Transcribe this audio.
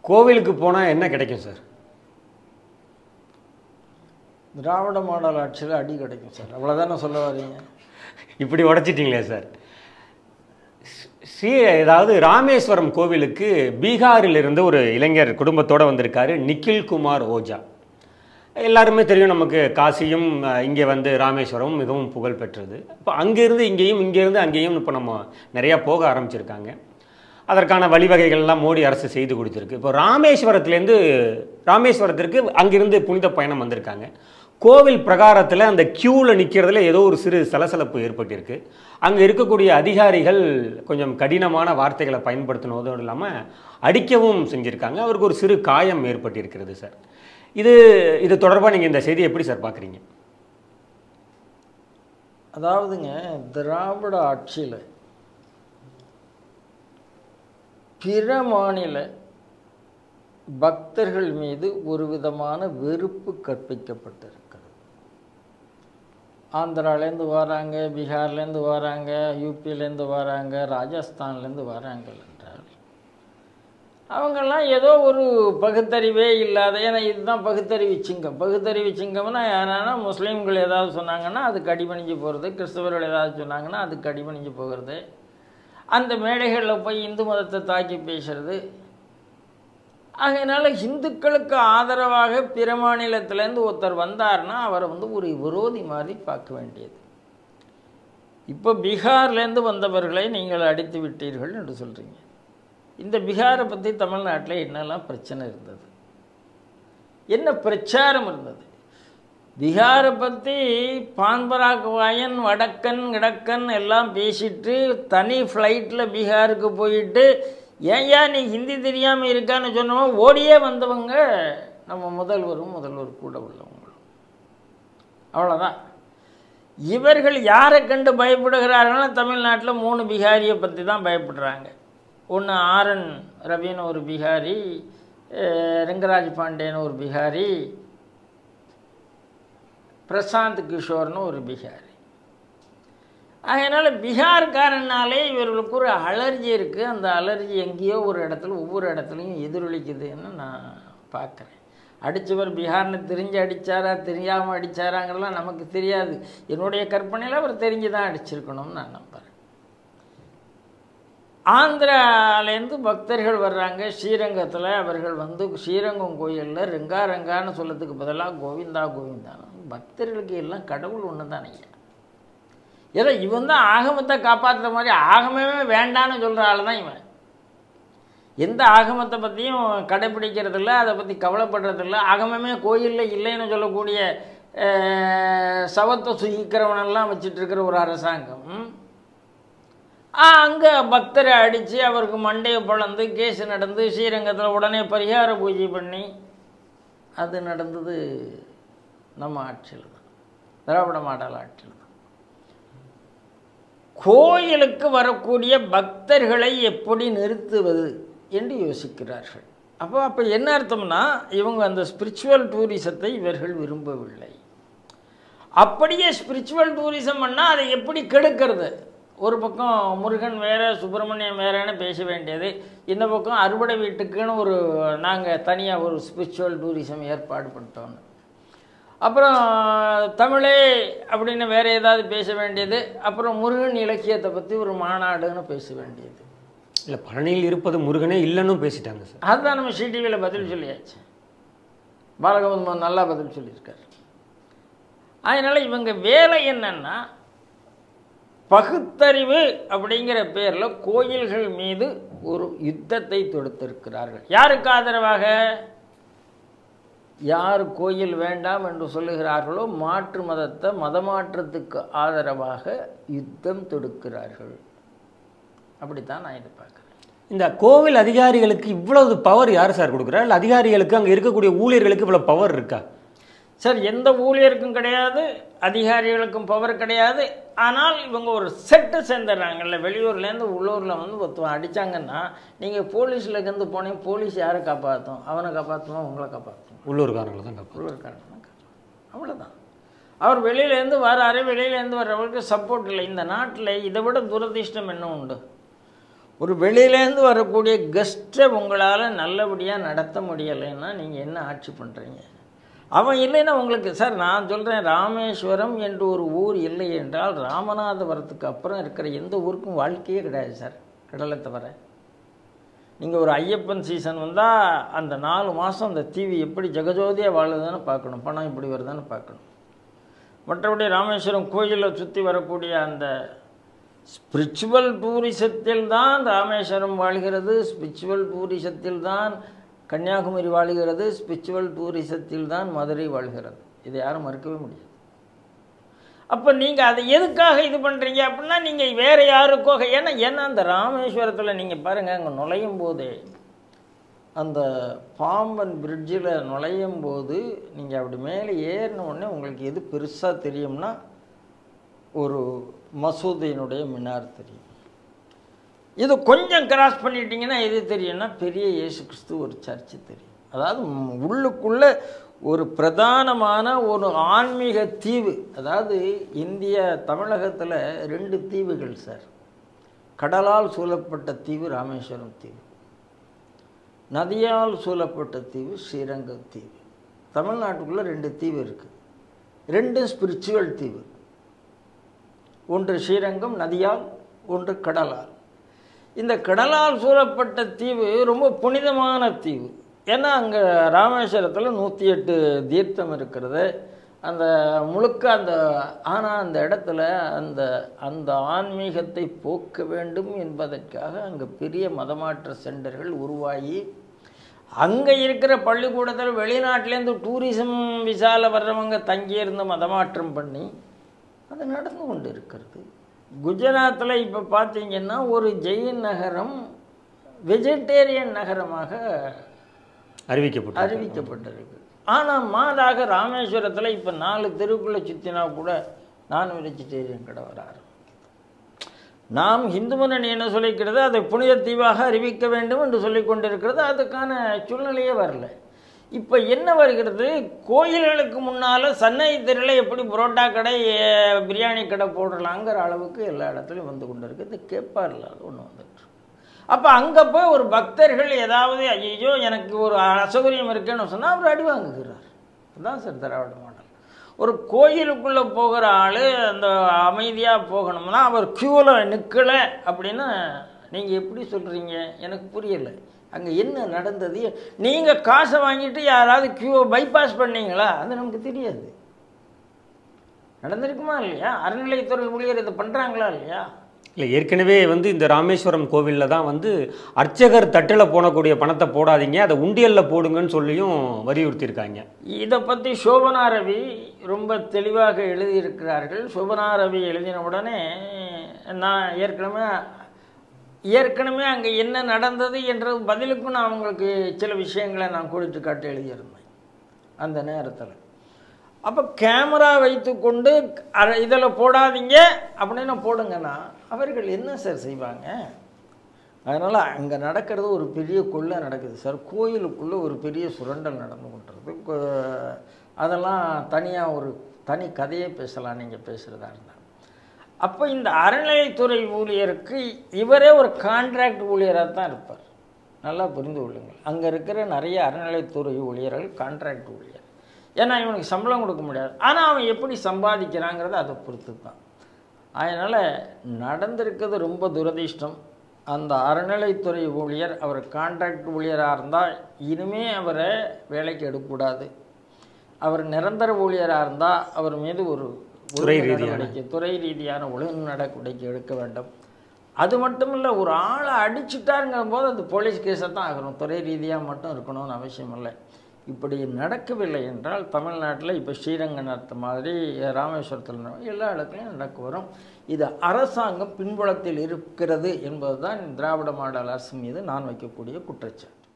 கோவிலுக்கு போனால் என்ன கிடைக்கும் சார்? திராவிட மாடல் ஆட்சியில் அடி கிடைக்கும் சார். அவ்வளோதானே சொல்ல வரீங்க? இப்படி உடைச்சிட்டிங்களே சார். ஏதாவது ராமேஸ்வரம் கோவிலுக்கு பீகாரில் இருந்து ஒரு இளைஞர் குடும்பத்தோடு வந்திருக்காரு, நிக்கில் குமார் ஓஜா. எல்லாருமே தெரியும் நமக்கு, காசியும் இங்கே வந்து ராமேஸ்வரம் மிகவும் புகழ் பெற்றது. இப்போ அங்கேருந்து இங்கேயும் இங்கேருந்து அங்கேயும் இப்போ நம்ம நிறையா போக ஆரம்பிச்சிருக்காங்க. அதற்கான வழிவகைகள்லாம் மோடி அரசு செய்து கொடுத்துருக்கு. இப்போ ராமேஸ்வரத்திற்கு அங்கிருந்து புனித பயணம் வந்திருக்காங்க. கோவில் பிரகாரத்தில் அந்த க்யூவில் நிற்கிறதுல ஏதோ ஒரு சிறு சலசலப்பு ஏற்பட்டிருக்கு. அங்கே இருக்கக்கூடிய அதிகாரிகள் கொஞ்சம் கடினமான வார்த்தைகளை பயன்படுத்தினதோடு இல்லாமல் அடிக்கவும் செஞ்சுருக்காங்க. அவருக்கு ஒரு சிறு காயம் ஏற்பட்டிருக்கிறது சார். இது தொடர்பாக நீங்கள் இந்த செய்தியை எப்படி சார் பார்க்குறீங்க? அதாவதுங்க, திராவிட ஆட்சியில் பிற மாநில பக்தர்கள் மீது ஒரு விதமான வெறுப்பு கற்பிக்கப்பட்டிருக்கிறது. ஆந்திராலேருந்து வராங்க, பீகார்லேருந்து வராங்க, யூபியிலேருந்து வராங்க, ராஜஸ்தான்லேருந்து வராங்க என்றால் அவங்கெல்லாம் ஏதோ ஒரு பகுத்தறிவே இல்லாத, ஏன்னா இதுதான் பகுத்தறிவு சிங்கம். பகுத்தறிவு சிங்கம்னா என்னன்னா, முஸ்லீம்கள் ஏதாவது சொன்னாங்கன்னா அதுக்கு அடிபணிஞ்சு போகிறது, கிறிஸ்தவர்கள் ஏதாவது சொன்னாங்கன்னா அதுக்கு அடிபணிஞ்சு போகிறது, அந்த மேடைகளில் போய் இந்து மதத்தை தாக்கி பேசுறது. அதனால் இந்துக்களுக்கு ஆதரவாக பிற மாநிலத்திலேருந்து ஒருத்தர் வந்தார்னா அவரை வந்து ஒரு விரோதி மாதிரி பார்க்க வேண்டியது. இப்போ பீகார்லேருந்து வந்தவர்களை நீங்கள் அடித்து விட்டீர்கள் என்று சொல்கிறீங்க. இந்த பீகாரை பற்றி தமிழ்நாட்டில் என்னெல்லாம் பிரச்சனை இருந்தது, என்ன பிரச்சாரம் இருந்தது? பீகாரை பற்றி பான்பராக் வாயன் வடக்கன் கிடக்கன் எல்லாம் பேசிட்டு தனி ஃப்ளைட்டில் பீகாருக்கு போயிட்டு, ஏன்யா நீ ஹிந்தி தெரியாமல் இருக்கான்னு சொன்னோம், ஓடியே வந்தவங்க நம்ம முதல்வர் கூட உள்ளவங்களும். அவ்வளோதான். இவர்கள் யாரை கண்டு பயப்படுகிறார்கள்னா, தமிழ்நாட்டில் 3 பீகாரியை பற்றி தான் பயப்படுறாங்க. ஒன்று ஆர்என் ரவின்னு ஒரு பீகாரி, ரங்கராஜ் பாண்டேன்னு ஒரு பீகாரி, பிரசாந்த் கிஷோர்னு ஒரு பீகாரி. அதனால் பீகார்காரனாலே இவர்களுக்கு ஒரு அலர்ஜி இருக்குது. அந்த அலர்ஜி எங்கேயோ ஒரு இடத்துல ஒவ்வொரு இடத்துலையும் எதிரொலிக்குதுன்னு நான் பார்க்குறேன். அடித்தவர் பீகார்னு தெரிஞ்சு அடித்தாரா தெரியாமல் அடித்தாராங்கிறலாம் நமக்கு தெரியாது. என்னுடைய கற்பனையில் அவர் தெரிஞ்சு தான் அடிச்சிருக்கணும்னு நான் நம்புகிறேன். ஆந்திராலேருந்து பக்தர்கள் வர்றாங்க. ஸ்ரீரங்கத்தில் அவர்கள் வந்து ஸ்ரீரங்கம் கோயிலில் ரங்கான்னு சொல்லத்துக்கு பதிலாக கோவிந்தா கோவிந்தான்னு. பக்தர்களுக்கு எல்லாம் கடவுள் ஒன்று தானே. ஏதோ இவன் தான் ஆகமத்தை காப்பாற்றுற மாதிரி ஆகமே வேண்டான்னு சொல்கிற ஆள் தான் இவன். எந்த ஆகமத்தை பற்றியும் கடைப்பிடிக்கிறதில்ல, அதை பற்றி கவலைப்படுறதில்ல. ஆகமே கோயிலில் இல்லைன்னு சொல்லக்கூடிய சவத்தை சுகிக்கிறவனெல்லாம் வச்சிட்ருக்கிற ஒரு அரசாங்கம் அங்கே பக்தரை அடித்து அவருக்கு மண்டையை பிளந்து கேஸ் நடந்து ஸ்ரீரங்கத்தில் உடனே பரிகார பூஜை பண்ணி அது நடந்தது நம்ம ஆட்சியில் தான், திராவிட மாடல் ஆட்சியில் தான். கோயிலுக்கு வரக்கூடிய பக்தர்களை எப்படி நிறுத்துவது என்று யோசிக்கிறார்கள். அப்போ என்ன அர்த்தம்னா, இவங்க அந்த ஸ்பிரிச்சுவல் டூரிசத்தை இவர்கள் விரும்பவில்லை. அப்படியே ஸ்பிரிச்சுவல் டூரிசம் பண்ணால் அதை எப்படி கெடுக்கிறது? ஒரு பக்கம் முருகன் வேறு சுப்பிரமணியம் வேறேன்னு பேச வேண்டியது, இந்த பக்கம் அறுபடை வீட்டுக்குன்னு நாங்கள் தனியாக ஒரு ஸ்பிரிச்சுவல் டூரிசம் ஏற்பாடு பண்ணிட்டோன்னு, அப்புறம் தமிழே அப்படின்னு வேறு ஏதாவது பேச வேண்டியது, அப்புறம் முருகன் இலக்கியத்தை பற்றி ஒரு மாநாடுன்னு பேச வேண்டியது. இல்லை, பழனியில் இருப்பது முருகனே இல்லைன்னு பேசிட்டாங்க சார். அதுதான் நம்ம சிடிவியில் பதில் சொல்லியாச்சு. பாலகௌதமன் நல்லா பதில் சொல்லியிருக்காரு. அதனால் இவங்க வேலை என்னன்னா, பகுத்தறிவு அப்படிங்கிற பேரில் கோயில்கள் மீது ஒரு யுத்தத்தை தொடுத்திருக்கிறார்கள். யாருக்கு ஆதரவாக? யார் கோயில் வேண்டாம் என்று சொல்லுகிறார்களோ மாற்று மதத்தை மதமாற்றத்துக்கு ஆதரவாக யுத்தம் தொடுக்கிறார்கள். அப்படித்தான் நான் இதை பார்க்குறேன். இந்த கோவில் அதிகாரிகளுக்கு இவ்வளவு பவர் யார் சார் கொடுக்குறா? இல்லை அதிகாரிகளுக்கு அங்கே இருக்கக்கூடிய ஊழியர்களுக்கு இவ்வளோ பவர் இருக்கா? சார், எந்த ஊழியருக்கும் கிடையாது, அதிகாரிகளுக்கும் பவர் கிடையாது. ஆனால் இவங்க ஒரு செட்டு சேர்ந்துடுறாங்கல்ல, வெளியூர்லேருந்து உள்ளூரில் வந்து ஒருத்தவன் அடித்தாங்கன்னா நீங்கள் போலீஸில் இருந்து போனீங்க, போலீஸ் யாரை காப்பாற்றும்? அவனை காப்பாற்றுவோம், உங்களை காப்பாற்றும், உள்ளூர்காரங்களை தான் காப்பாற்றும். உள்ளூர்காரங்க தான் காப்பாற்றும். அவ்வளோதான். அவர் வெளியிலேருந்து வர்றவருக்கு சப்போர்ட் இல்லை. இந்த நாட்டில் இதை விட துரதிர்ஷ்டம் என்ன உண்டு? ஒரு வெளியிலேருந்து வரக்கூடிய கெஸ்ட்டை உங்களால் நல்லபடியாக நடத்த முடியலைன்னா நீங்கள் என்ன ஆட்சி பண்ணுறீங்க? அவன் இல்லைன்னா உங்களுக்கு சார் நான் சொல்கிறேன், ராமேஸ்வரம் என்று ஒரு ஊர் இல்லை என்றால் ராமநாதபுரத்துக்கு அப்புறம் இருக்கிற எந்த ஊருக்கும் வாழ்க்கையே கிடையாது சார், கடலை தவிர. நீங்கள் ஒரு ஐயப்பன் சீசன் வந்தால் அந்த 4 மாதம் அந்த தீவு எப்படி ஜெகஜோதியாக வாழுதுன்னு பார்க்கணும், பணம் இப்படி வருதுன்னு பார்க்கணும். மற்றபடி ராமேஸ்வரம் கோயிலை சுற்றி வரக்கூடிய அந்த ஸ்பிரிச்சுவல் டூரிசத்தில் தான் ராமேஸ்வரம் வாழ்கிறது, ஸ்பிரிச்சுவல் டூரிசத்தில் தான் கன்னியாகுமரி வாழ்கிறது, ஸ்பிரிச்சுவல் டூரிசத்தில் தான் மதுரை வாழ்கிறது. இதை யாரும் மறுக்கவே முடியாது. அப்போ நீங்கள் அதை எதுக்காக இது பண்ணுறீங்க அப்படின்னா நீங்கள் வேறு யாருக்கோ ஏன்னா அந்த ராமேஸ்வரத்தில் நீங்கள் பாருங்கள், அங்கே நுழையும் போதே அந்த பாம்பன் பிரிட்ஜில் நுழையும் போது நீங்கள் அப்படி மேலே ஏறின உடனே உங்களுக்கு எது பெருசாக தெரியும்னா ஒரு மசூதியினுடைய மினார் தெரியும். இது கொஞ்சம் கிராஸ் பண்ணிட்டீங்கன்னா எது தெரியும்னா பெரிய இயேசு கிறிஸ்து ஒரு சர்ச்சு தெரியும். அதாவது உள்ளுக்குள்ளே ஒரு பிரதானமான ஒரு ஆன்மீக தீவு. அதாவது இந்திய தமிழகத்தில் 2 தீவுகள் சார். கடலால் சூழப்பட்ட தீவு ராமேஸ்வரம் தீவு, நதியால் சூழப்பட்ட தீவு ஸ்ரீரங்கம் தீவு. தமிழ்நாட்டுக்குள்ளே 2 தீவு இருக்குது, 2 ஸ்பிரிச்சுவல் தீவு. ஒன்று ஸ்ரீரங்கம் நதியால், ஒன்று கடலால். இந்த கடலால் சூழப்பட்ட தீவு ரொம்ப புனிதமான தீவு. ஏன்னா அங்கே ராமேஸ்வரத்தில் 108 தீர்த்தம் இருக்கிறது. அந்த முழுக்க ஆனால் அந்த இடத்துல அந்த ஆன்மீகத்தை போக்க வேண்டும் என்பதற்காக அங்கே பெரிய மதமாற்ற சென்டர்கள் உருவாகி அங்கே இருக்கிற பள்ளிக்கூடத்தில் வெளிநாட்டிலேருந்து டூரிசம் விசாவில் வர்றவங்க தங்கியிருந்து மதமாற்றம் பண்ணி அது நடந்து கொண்டு இருக்கிறது. குஜராத்தில் இப்போ பார்த்தீங்கன்னா ஒரு ஜெயின் நகரம் வெஜிடேரியன் நகரமாக அறிவிக்கப்பட்டிருக்கு. ஆனால் மாதாக ராமேஸ்வரத்தில் இப்போ 4 தெருவுக்குள்ளே சுற்றினா கூட நான் வெஜிடேரியன் கடை வர ஆரம்பிக்குது. நாம் இந்து முன்னணி என்ன சொல்லிக்கிறது, அதை புனித தீவாக அறிவிக்க வேண்டும் என்று சொல்லி கொண்டிருக்கிறது. அதுக்கான சூழ்நிலையே வரல. இப்போ என்ன வருகிறது, கோயில்களுக்கு முன்னால் சன்னதி தெருவில் எப்படி புரோட்டா கடை பிரியாணி கடை போடலாங்கிற அளவுக்கு எல்லா இடத்துலையும் வந்து கொண்டு இருக்குது. இது கேட்பார் இல்லாத ஒன்று வந்துட்டு. அப்போ அங்கே போய் ஒரு பக்தர்கள் ஏதாவது ஐயோ எனக்கு ஒரு அசௌகரியம் இருக்குன்னு சொன்னால் அவர் அடி வாங்குகிறார். அதுதான் சார் திராவிட மாடல். ஒரு கோயிலுக்குள்ளே போகிற ஆள் அந்த அமைதியாக போகணும்னா அவர் க்யூவில் நிற்கலை அப்படின்னா நீங்கள் எப்படி சொல்கிறீங்க? எனக்கு புரியலை. அங்கே என்ன நடந்தது? நீங்கள் காசை வாங்கிட்டு யாராவது க்யூவை பைபாஸ் பண்ணீங்களா? அது நமக்கு தெரியாது. நடந்திருக்குமா இல்லையா? அறநிலையத்துறை ஊழியர் இதை பண்ணுறாங்களா இல்லையா? இல்லை, ஏற்கனவே இந்த ராமேஸ்வரம் கோவிலில் தான் அர்ச்சகர் தட்டில் போடக்கூடிய பணத்தை போடாதீங்க, அதை உண்டியலில் போடுங்கன்னு சொல்லியும் வலியுறுத்தியிருக்காங்க. இதை பற்றி சோபனா ரவி ரொம்ப தெளிவாக எழுதியிருக்கிறார்கள். சோபனா ரவி எழுதின உடனே நான் ஏற்கனவே அங்கே என்ன நடந்தது என்ற பதிலுக்கும் நான் அவங்களுக்கு சில விஷயங்களை நான் கொடுத்து காட்டி எழுதியிருந்தேன் அந்த நேரத்தில். அப்போ கேமரா வைத்து கொண்டு இதில் போடாதீங்க அப்படின்னு போடுங்கன்னா அவர்கள் என்ன சார் செய்வாங்க? அதனால் அங்கே நடக்கிறது ஒரு பெரிய கொள்ளை நடக்குது சார். கோயிலுக்குள்ளே ஒரு பெரிய சுரண்டல் நடந்து கொண்டிருக்கு. அதெல்லாம் தனியாக ஒரு தனி கதையே பேசலாம் நீங்கள் பேசுகிறதா இருந்தால். அப்போ இந்த அறநிலையத்துறை ஊழியருக்கு இவரே ஒரு கான்ட்ராக்ட் ஊழியராக தான் இருப்பார். நல்லா புரிந்து கொள்ளுங்கள். அங்கே இருக்கிற நிறைய அறநிலையத்துறை ஊழியர்கள் கான்ட்ராக்ட் ஊழியர். ஏன்னா இவனுக்கு சம்பளம் கொடுக்க முடியாது. ஆனால் அவன் எப்படி சம்பாதிக்கிறாங்கிறத அதை பொறுத்து தான். அதனால் நடந்திருக்கிறது ரொம்ப துரதிர்ஷ்டம். அந்த அறநிலைத்துறை ஊழியர் அவர் கான்ட்ராக்ட் ஊழியராக இருந்தால் இனிமே அவரை வேலைக்கு எடுக்கக்கூடாது. அவர் நிரந்தர ஊழியராக இருந்தால் அவர் மீது ஒரு துறை ரீதியான ஒழுங்கு நடவடிக்கை எடுக்க வேண்டும். அது மட்டும் இல்லை, ஒரு ஆளை அடிச்சுட்டாருங்கிற போது அது போலீஸ் கேஸை தான் ஆகணும். துறை ரீதியாக மட்டும் இருக்கணும்னு அவசியம் இல்லை. இப்படி நடக்கவில்லை என்றால் தமிழ்நாட்டில் இப்போ ஸ்ரீரங்கம் நடத்த மாதிரி ராமேஸ்வரத்தில் எல்லா இடத்துலையும் நடக்க வரும். இது அரசாங்கம் பின்புலத்தில் இருக்கிறது என்பது தான் திராவிட மாடல் அரசு மீது நான் வைக்கக்கூடிய குற்றச்சாட்டு.